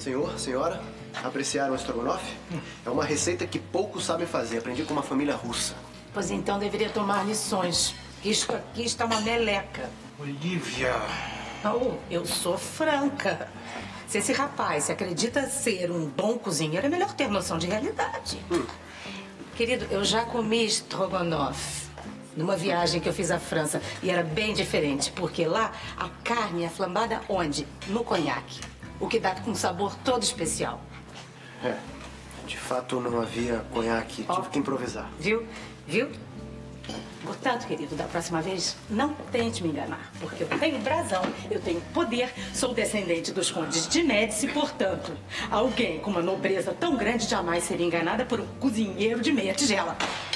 Senhor, senhora, apreciaram o estrogonofe? É uma receita que poucos sabem fazer. Aprendi com uma família russa. Pois então deveria tomar lições. Isso aqui está uma meleca. Olivia... Oh, eu sou franca. Se esse rapaz se acredita ser um bom cozinheiro, é melhor ter noção de realidade. Querido, eu já comi estrogonofe numa viagem que eu fiz à França. E era bem diferente, porque lá a carne é flambada onde? No conhaque. O que dá um sabor todo especial. É, de fato não havia conhaque. Tive que improvisar. Viu? Viu? Portanto, querido, da próxima vez, não tente me enganar. Porque eu tenho brasão, eu tenho poder, sou descendente dos condes de Médici, portanto, alguém com uma nobreza tão grande jamais seria enganada por um cozinheiro de meia tigela.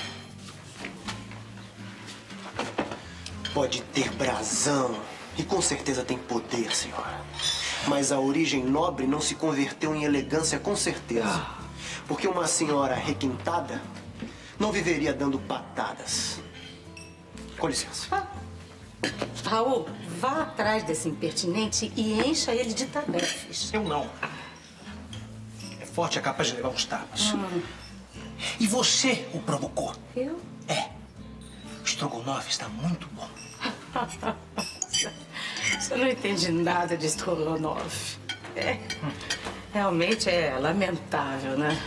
Pode ter brasão e com certeza tem poder, senhora. Mas a origem nobre não se converteu em elegância com certeza. Porque uma senhora requintada não viveria dando patadas. Com licença. Raul, vá atrás desse impertinente e encha ele de tarefas. Eu não. É forte, é capaz de levar uns tapas. E você o provocou. Eu? É. O estrogonofe está muito bom. Você não entende nada de estrogonofe. Realmente é lamentável, né?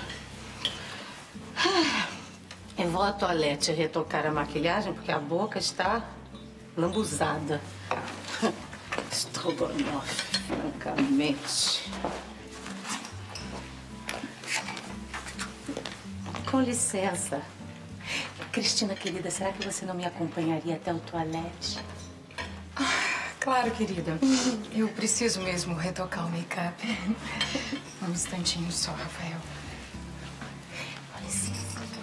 Eu vou à toalete retocar a maquilhagem porque a boca está lambuzada. Estrogonofe, francamente. Com licença. Cristina, querida, será que você não me acompanharia até o toalete? Claro, querida. Eu preciso mesmo retocar o make-up. Um instantinho só, Rafael. Com licença.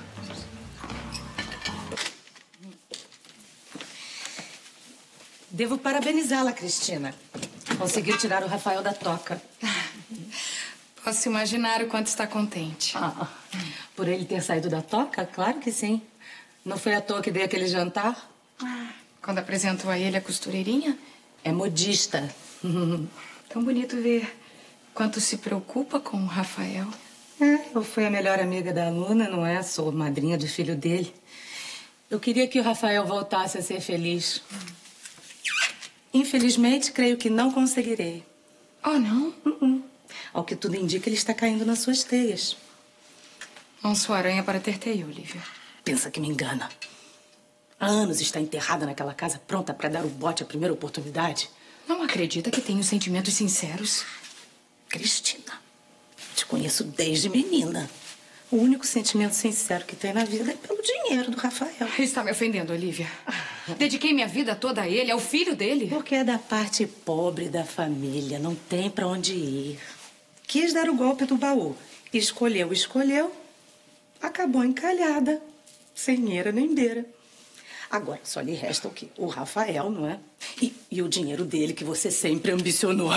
Devo parabenizá-la, Cristina. Conseguiu tirar o Rafael da toca. Posso imaginar o quanto está contente. Por ele ter saído da toca? Claro que sim. Não foi à toa que dei aquele jantar? Quando apresentou a ele a costureirinha? É modista. Tão bonito ver quanto se preocupa com o Rafael. Eu fui a melhor amiga da Luna, não é? Sou madrinha do filho dele. Eu queria que o Rafael voltasse a ser feliz. Infelizmente, creio que não conseguirei. Oh, não? Ao que tudo indica, ele está caindo nas suas teias. Não sou aranha para ter teia, Olivia. Pensa que me engana. Há anos está enterrada naquela casa, pronta para dar o bote à primeira oportunidade. Não acredita que tenho sentimentos sinceros? Cristina, te conheço desde menina. O único sentimento sincero que tem na vida é pelo dinheiro do Rafael. Está me ofendendo, Olivia. Dediquei minha vida toda a ele, ao filho dele. Porque é da parte pobre da família, não tem para onde ir. Quis dar o golpe do baú. Escolheu, acabou encalhada, sem eira nem beira. Agora só lhe resta o quê? O Rafael, não é? E o dinheiro dele que você sempre ambicionou.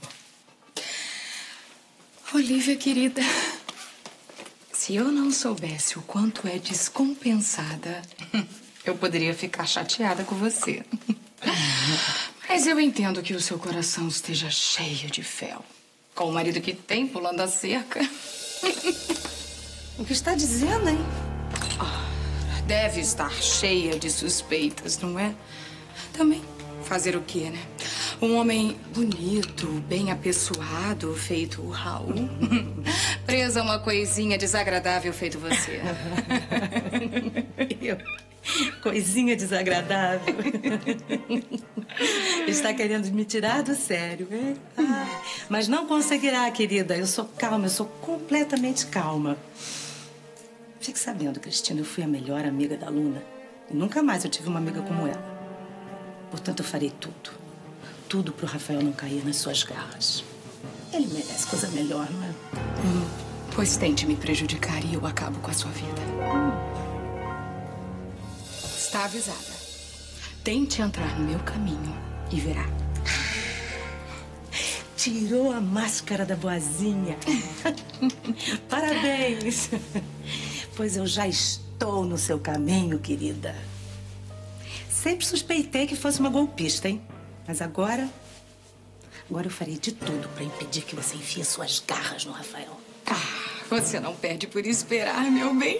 Olivia, querida, se eu não soubesse o quanto é descompensada, eu poderia ficar chateada com você. Mas eu entendo que o seu coração esteja cheio de fel. Com o marido que tem pulando a cerca. O que está dizendo, hein? Deve estar cheia de suspeitas, não é? Também fazer o quê, né? Um homem bonito, bem apessoado, feito o Raul. Preso a uma coisinha desagradável, feito você. Coisinha desagradável. Está querendo me tirar do sério, hein? Mas não conseguirá, querida. Eu sou calma, eu sou completamente calma. Fique sabendo, Cristina, eu fui a melhor amiga da Luna. E nunca mais eu tive uma amiga como ela. Portanto, eu farei tudo. Tudo pro Rafael não cair nas suas garras. Ele merece coisa melhor, não é? Pois tente me prejudicar e eu acabo com a sua vida. Está avisada. Tente entrar no meu caminho e verá. Tirou a máscara da boazinha. Parabéns. Pois eu já estou no seu caminho, querida. Sempre suspeitei que fosse uma golpista, hein? Mas agora Agora eu farei de tudo para impedir que você enfie suas garras no Rafael. Ah, você não perde por esperar, meu bem.